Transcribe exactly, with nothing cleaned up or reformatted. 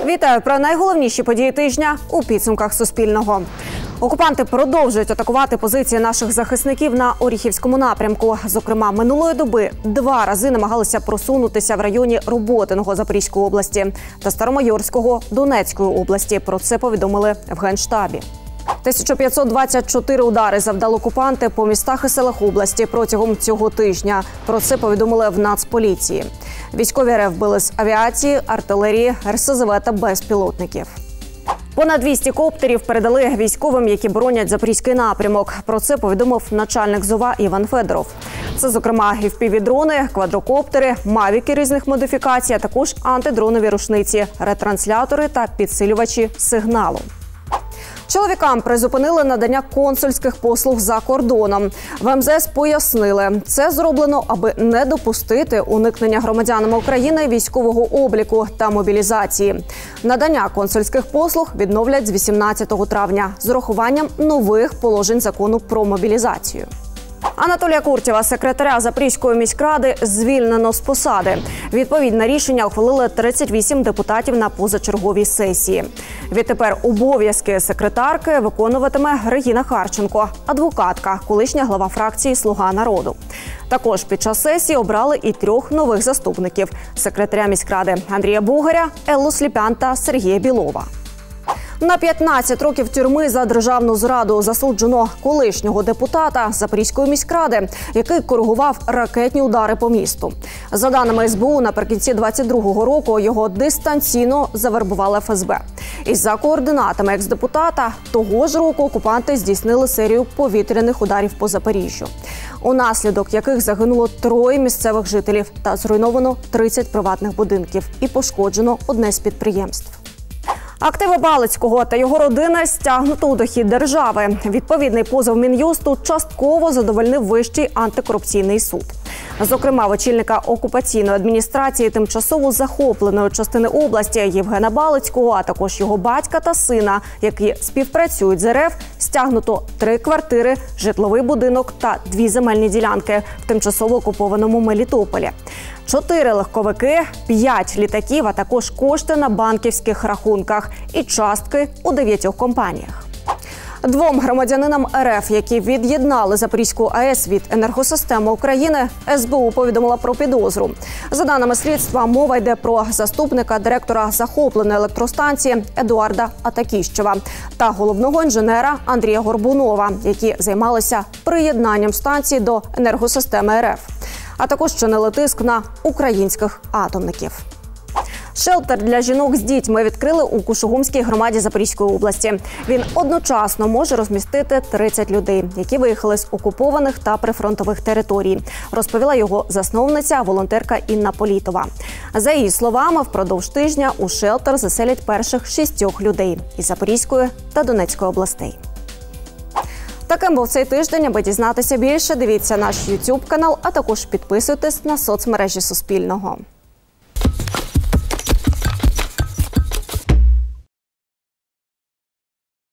Вітаю про найголовніші події тижня у підсумках Суспільного. Окупанти продовжують атакувати позиції наших захисників на Оріхівському напрямку. Зокрема, минулої доби два рази намагалися просунутися в районі Роботиного Запорізької області та Старомайорського Донецької області. Про це повідомили в Генштабі. тисяча п'ятсот двадцять чотири удари завдали окупанти по містах і селах області протягом цього тижня. Про це повідомили в Нацполіції. Військові РФ били з авіації, артилерії, РСЗВ та безпілотників. Понад двісті коптерів передали військовим, які боронять Запорізький напрямок. Про це повідомив начальник ЗОВА Іван Федоров. Це, зокрема, еф пі ві-дрони, квадрокоптери, мавіки різних модифікацій, а також антидронові рушниці, ретранслятори та підсилювачі сигналу. Чоловікам призупинили надання консульських послуг за кордоном. В ем зе ес пояснили, це зроблено, аби не допустити уникнення громадянами України військового обліку та мобілізації. Надання консульських послуг відновлять з вісімнадцятого травня з урахуванням нових положень закону про мобілізацію. Анатолія Куртєва, секретаря Запорізької міськради, звільнено з посади. Відповідне рішення ухвалили тридцять вісім депутатів на позачерговій сесії. Відтепер обов'язки секретарки виконуватиме Регіна Харченко, адвокатка, колишня глава фракції «Слуга народу». Також під час сесії обрали і трьох нових заступників – секретаря міськради Андрія Бугаря, Еллу Сліпян та Сергія Білова. На п'ятнадцять років тюрми за державну зраду засуджено колишнього депутата Запорізької міськради, який коригував ракетні удари по місту. За даними ес бе у, наприкінці двадцять другого року його дистанційно завербували еф ес бе. Із за координатами екс-депутата того ж року окупанти здійснили серію повітряних ударів по Запоріжжю, унаслідок яких загинуло троє місцевих жителів та зруйновано тридцять приватних будинків і пошкоджено одне з підприємств. Активи Балицького та його родини стягнуто у дохід держави. Відповідний позов Мін'юсту частково задовольнив Вищий антикорупційний суд. Зокрема, в очільника окупаційної адміністрації тимчасово захопленої частини області Євгена Балицького, а також його батька та сина, які співпрацюють з ер еф, стягнуто три квартири, житловий будинок та дві земельні ділянки в тимчасово окупованому Мелітополі. Чотири легковики, п'ять літаків, а також кошти на банківських рахунках і частки у дев'ятьох компаніях. Двом громадянинам ер еф, які від'єднали Запорізьку а е с від енергосистеми України, ес бе у повідомила про підозру. За даними слідства, мова йде про заступника директора захопленої електростанції Едуарда Атакіщева та головного інженера Андрія Горбунова, які займалися приєднанням станції до енергосистеми ер еф, а також чинили тиск на українських атомників. Шелтер для жінок з дітьми відкрили у Кушугумській громаді Запорізької області. Він одночасно може розмістити тридцять людей, які виїхали з окупованих та прифронтових територій, розповіла його засновниця, волонтерка Інна Політова. За її словами, впродовж тижня у шелтер заселять перших шістьох людей із Запорізької та Донецької областей. Таким був цей тиждень. Аби дізнатися більше, дивіться наш ютуб канал, а також підписуйтесь на соцмережі Суспільного.